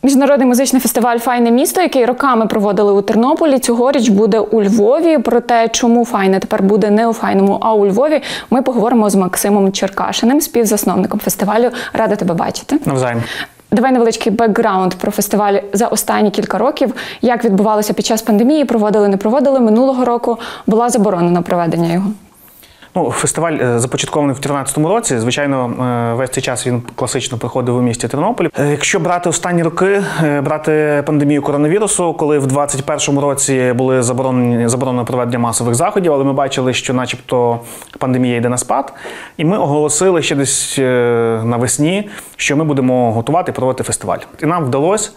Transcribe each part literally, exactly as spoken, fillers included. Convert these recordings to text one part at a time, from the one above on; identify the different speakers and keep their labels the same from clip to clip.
Speaker 1: Міжнародний музичний фестиваль «Файне місто», який роками проводили у Тернополі, цьогоріч буде у Львові. Про те, чому «Файне» тепер буде не у Файному, а у Львові, ми поговоримо з Максимом Черкашиним, співзасновником фестивалю. Рада тебе бачити.
Speaker 2: Навзаєм.
Speaker 1: Давай невеличкий бекграунд про фестиваль за останні кілька років. Як відбувалося під час пандемії, проводили, не проводили. Минулого року була заборона на проведення його.
Speaker 2: Ну, фестиваль започаткований в дві тисячі тринадцятому році. Звичайно, весь цей час він класично проходив у місті Тернополі. Якщо брати останні роки, брати пандемію коронавірусу, коли в двадцять першому році були заборонені заборонено проведення масових заходів, але ми бачили, що начебто пандемія йде на спад, і ми оголосили ще десь навесні, що ми будемо готувати і проводити фестиваль. І нам вдалося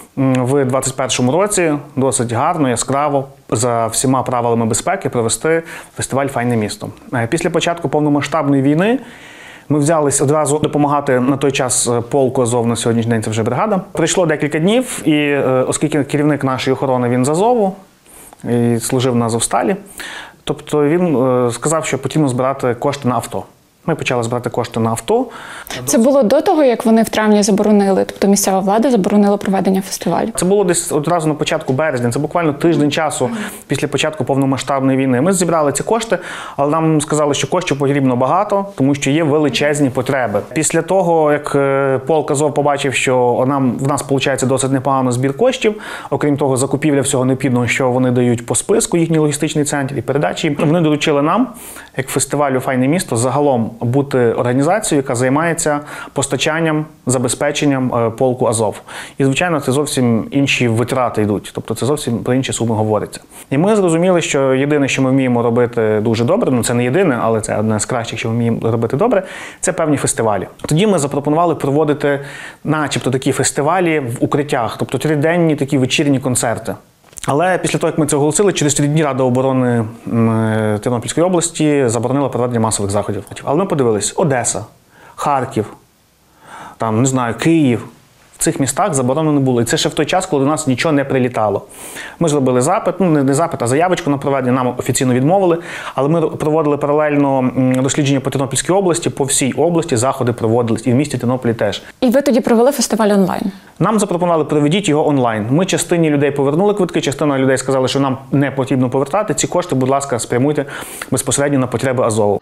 Speaker 2: в двадцять першому році досить гарно, яскраво, за всіма правилами безпеки провести фестиваль «Файне місто». Після початку повномасштабної війни ми взялись одразу допомагати на той час полку «Азов», на сьогоднішній день це вже бригада. Пройшло декілька днів, і оскільки керівник нашої охорони, він з Азову, і служив на Азовсталі, тобто він сказав, що потрібно збирати кошти на авто. Ми почали збирати кошти на авто.
Speaker 1: Це було до того, як вони в травні заборонили, тобто місцева влада заборонила проведення фестивалю?
Speaker 2: Це було десь одразу на початку березня, це буквально тиждень часу після початку повномасштабної війни. Ми зібрали ці кошти, але нам сказали, що коштів потрібно багато, тому що є величезні потреби. Після того, як полк «Азов» побачив, що нам, в нас виходить досить непогано збір коштів, окрім того, закупівля всього необхідного, що вони дають по списку, їхній логістичний центр і передачі, вони доручили нам, як фестивалю «Файне місто», загалом бути організацією, яка займається постачанням, забезпеченням полку «Азов». І, звичайно, це зовсім інші витрати йдуть, тобто це зовсім про інші суми говориться. І ми зрозуміли, що єдине, що ми вміємо робити дуже добре, ну це не єдине, але це одне з кращих, що ми вміємо робити добре, це певні фестивалі. Тоді ми запропонували проводити начебто такі фестивалі в укриттях, тобто триденні такі вечірні концерти. Але після того, як ми це оголосили, через три дні Рада оборони Тернопільської області заборонила проведення масових заходів. Але ми подивились: Одеса, Харків, там, не знаю, Київ. В цих містах заборонено не було. І це ще в той час, коли до нас нічого не прилітало. Ми зробили запит, ну не запит, а заявочку на проведення, нам офіційно відмовили. Але ми проводили паралельно дослідження по Тернопільській області, по всій області заходи проводились, і в місті Тернополі теж.
Speaker 1: І ви тоді провели фестиваль онлайн?
Speaker 2: Нам запропонували, проведіть його онлайн. Ми частині людей повернули квитки, частина людей сказали, що нам не потрібно повертати. Ці кошти, будь ласка, спрямуйте безпосередньо на потреби «Азову».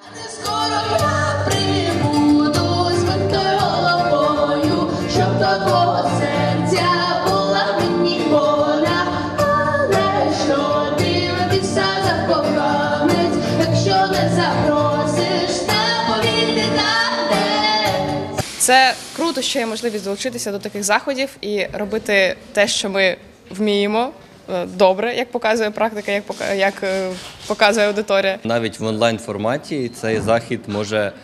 Speaker 3: Це круто, що є можливість долучитися до таких заходів і робити те, що ми вміємо добре, як показує практика, як, як показує аудиторія.
Speaker 4: Навіть в онлайн-форматі цей захід може е,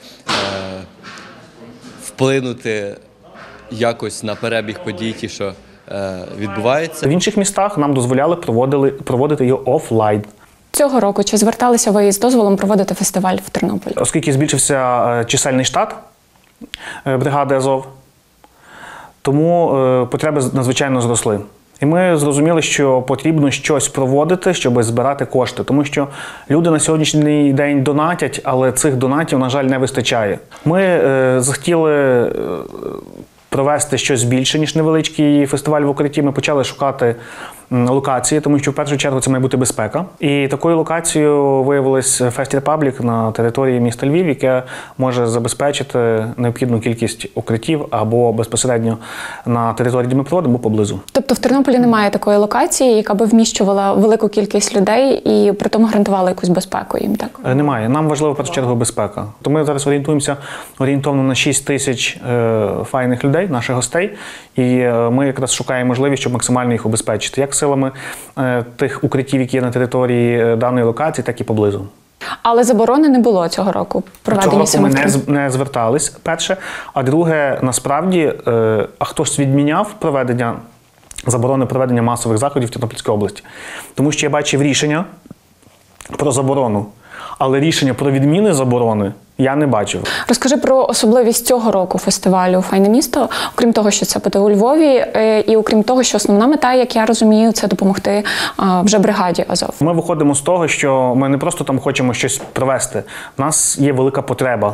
Speaker 4: вплинути якось на перебіг подій, ті, що е, відбуваються.
Speaker 2: В інших містах нам дозволяли проводили, проводити його офлайн.
Speaker 1: Цього року чи зверталися ви з дозволом проводити фестиваль в Тернополі?
Speaker 2: Оскільки збільшився чисельний штат бригади «Азов», тому е, потреби надзвичайно зросли. І ми зрозуміли, що потрібно щось проводити, щоб збирати кошти. Тому що люди на сьогоднішній день донатять, але цих донатів, на жаль, не вистачає. Ми е, захотіли е, провести щось більше, ніж невеличкий фестиваль в укритті. Ми почали шукати локації, тому що в першу чергу це має бути безпека. І такою локацією виявилось Fest Republic на території міста Львів, яке може забезпечити необхідну кількість укриттів або безпосередньо на території, де ми проводимо, або поблизу.
Speaker 1: Тобто в Тернополі немає такої локації, яка би вміщувала велику кількість людей і при тому гарантувала якусь безпеку їм, так?
Speaker 2: Немає. Нам важлива в першу чергу безпека. То ми зараз орієнтуємося орієнтовно на шість тисяч е, файних людей, наших гостей, і е, ми якраз шукаємо можливість, щоб максимально їх убезпечити. Як силами е, тих укриттів, які є на території даної локації, так і поблизу.
Speaker 1: Але заборони не було цього року проведення
Speaker 2: Цього року ми не, не звертались, перше. А друге, насправді, е, а хтось відміняв проведення, заборони проведення масових заходів в Тернопільській області? Тому що я бачив рішення про заборону, але рішення про відміни заборони я не бачив.
Speaker 1: Розкажи про особливість цього року фестивалю «Файне місто», окрім того, що це буде у Львові, і окрім того, що основна мета, як я розумію, це допомогти вже бригаді «Азов».
Speaker 2: Ми виходимо з того, що ми не просто там хочемо щось провести. У нас є велика потреба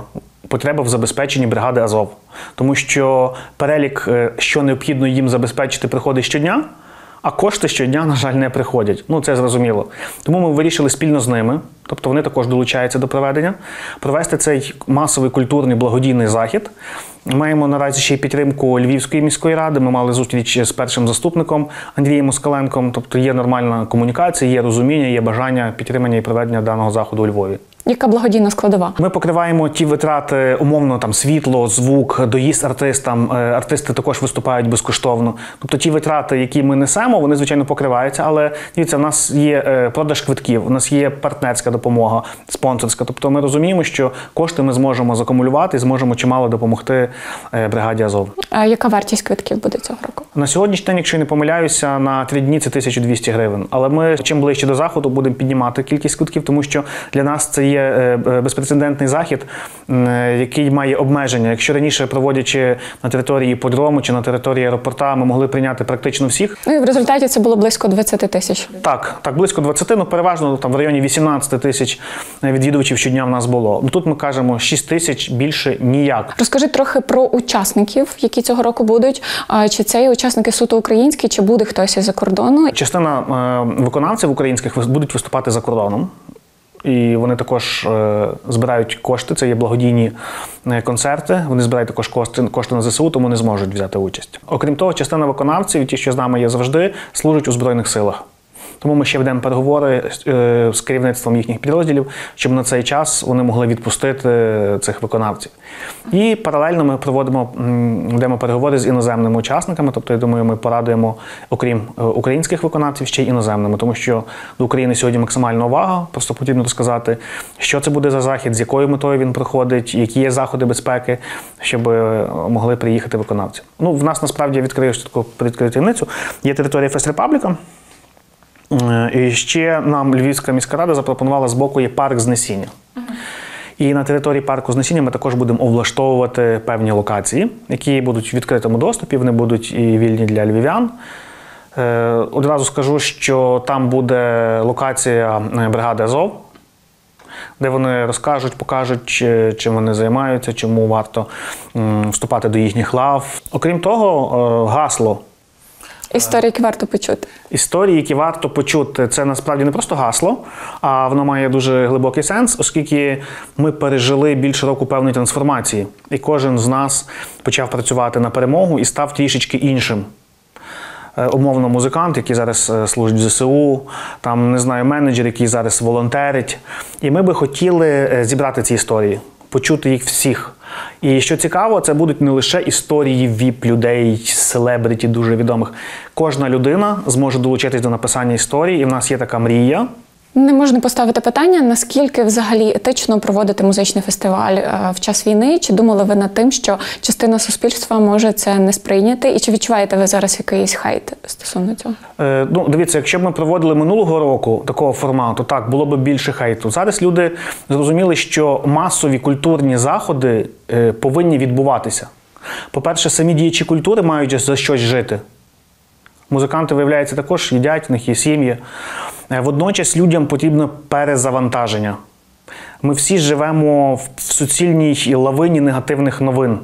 Speaker 2: потреба в забезпеченні бригади Азов. Тому що перелік, що необхідно їм забезпечити, приходить щодня, а кошти щодня, на жаль, не приходять. Ну, це зрозуміло. Тому ми вирішили спільно з ними, тобто вони також долучаються до проведення, провести цей масовий культурний благодійний захід. Маємо наразі ще й підтримку Львівської міської ради. Ми мали зустріч з першим заступником Андрієм Москаленком. Тобто є нормальна комунікація, є розуміння, є бажання підтримання і проведення даного заходу у Львові.
Speaker 1: Яка благодійна складова?
Speaker 2: Ми покриваємо ті витрати, умовно, там світло, звук, доїзд артистам. Артисти також виступають безкоштовно. Тобто ті витрати, які ми несемо, вони, звичайно, покриваються. Але, дивіться, в нас є продаж квитків, у нас є партнерська допомога, спонсорська. Тобто ми розуміємо, що кошти ми зможемо закумулювати і зможемо чимало допомогти бригаді Азов.
Speaker 1: А яка вартість квитків буде цього року?
Speaker 2: На сьогоднішній день, якщо я не помиляюся, на три дні це тисяча двісті гривень. Але ми чим ближче до заходу будемо піднімати кількість квитків, тому що для нас це є безпрецедентний захід, який має обмеження. Якщо раніше, проводячи на території подрому чи на території аеропорта, ми могли прийняти практично всіх.
Speaker 1: Ну і в результаті це було близько двадцять тисяч.
Speaker 2: Так, так, близько двадцяти, ну переважно там в районі вісімнадцяти тисяч відвідувачів щодня в нас було. Тут ми кажемо шість тисяч, більше ніяк.
Speaker 1: Розкажи трохи про учасників, які цього року будуть. Чи це є учасники суто українські, чи буде хтось із-за кордону?
Speaker 2: Частина е, виконавців українських будуть виступати за кордоном. І вони також е, збирають кошти, це є благодійні концерти, вони збирають також кошти, кошти на ЗСУ, тому не зможуть взяти участь. Окрім того, частина виконавців, ті, що з нами є завжди, служать у Збройних силах. Тому ми ще ведемо переговори е, з керівництвом їхніх підрозділів, щоб на цей час вони могли відпустити цих виконавців. І паралельно ми проводимо, ведемо переговори з іноземними учасниками, тобто, я думаю, ми порадуємо, окрім українських виконавців, ще й іноземними, тому що до України сьогодні максимальна увага, просто потрібно розказати, що це буде за захід, з якою метою він проходить, які є заходи безпеки, щоб могли приїхати виконавці. Ну, в нас, насправді, я відкрию таку відкрию таємницю, є територія Фест Репабліка. І ще нам Львівська міська рада запропонувала, з боку є парк Знесіння. Uh-huh. І на території парку Знесіння ми також будемо облаштовувати певні локації, які будуть в відкритому доступі, вони будуть і вільні для львів'ян. Одразу скажу, що там буде локація бригади Азов, де вони розкажуть, покажуть, чим вони займаються, чому варто вступати до їхніх лав. Окрім того, гасло.
Speaker 1: Історії, які варто почути.
Speaker 2: Історії, які варто почути. Це насправді не просто гасло, а воно має дуже глибокий сенс, оскільки ми пережили більше року певної трансформації. І кожен з нас почав працювати на перемогу і став трішечки іншим. Умовно, музикант, який зараз служить в ЗСУ, там, не знаю, менеджер, який зараз волонтерить. І ми би хотіли зібрати ці історії, почути їх всіх. І що цікаво, це будуть не лише історії віп-людей, селебриті дуже відомих. Кожна людина зможе долучитись до написання історії, і в нас є така мрія.
Speaker 1: Не можна поставити питання, наскільки взагалі етично проводити музичний фестиваль в час війни? Чи думали ви над тим, що частина суспільства може це не сприйняти? І чи відчуваєте ви зараз якийсь хейт стосовно цього?
Speaker 2: Е, ну, дивіться, якщо б ми проводили минулого року такого формату, так, було б більше хейту. Зараз люди зрозуміли, що масові культурні заходи е, повинні відбуватися. По-перше, самі діячі культури мають за щось жити. Музиканти, виявляється, також їдять, в них є сім'ї. Водночас людям потрібно перезавантаження. Ми всі живемо в суцільній лавині негативних новин.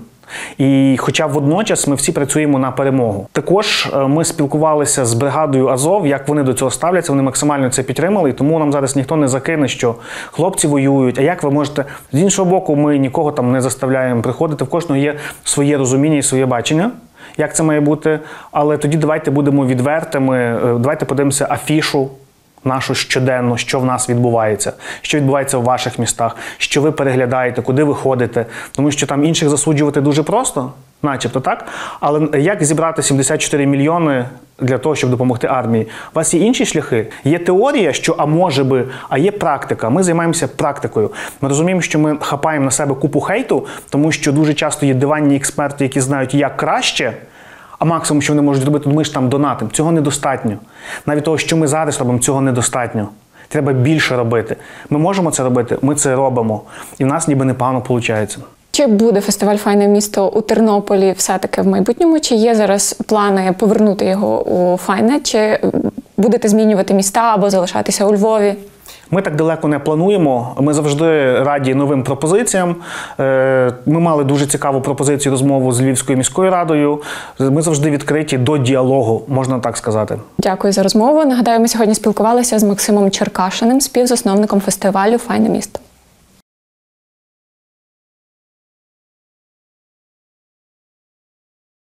Speaker 2: І хоча водночас ми всі працюємо на перемогу. Також ми спілкувалися з бригадою Азов, як вони до цього ставляться, вони максимально це підтримали, і тому нам зараз ніхто не закине, що хлопці воюють, а як ви можете... З іншого боку, ми нікого там не заставляємо приходити, в кожного є своє розуміння і своє бачення, як це має бути, але тоді давайте будемо відвертими, давайте подивимося афішу нашу щоденно, що в нас відбувається, що відбувається в ваших містах, що ви переглядаєте, куди ви ходите, тому що там інших засуджувати дуже просто, начебто так, але як зібрати сімдесят чотири мільйони для того, щоб допомогти армії? У вас є інші шляхи. Є теорія, що а може би, а є практика. Ми займаємося практикою. Ми розуміємо, що ми хапаємо на себе купу хейту, тому що дуже часто є диванні експерти, які знають, як краще, а максимум, що вони можуть робити, ми ж там донатимо. Цього недостатньо. Навіть того, що ми зараз робимо, цього недостатньо. Треба більше робити. Ми можемо це робити, ми це робимо. І в нас ніби непогано виходить.
Speaker 1: Чи буде фестиваль «Файне місто» у Тернополі все-таки в майбутньому? Чи є зараз плани повернути його у Файне? Чи будете змінювати міста або залишатися у Львові?
Speaker 2: Ми так далеко не плануємо. Ми завжди раді новим пропозиціям. Ми мали дуже цікаву пропозицію, розмову з Львівською міською радою. Ми завжди відкриті до діалогу, можна так сказати.
Speaker 1: Дякую за розмову. Нагадаю, ми сьогодні спілкувалися з Максимом Черкашиним, співзасновником фестивалю «Файне місто».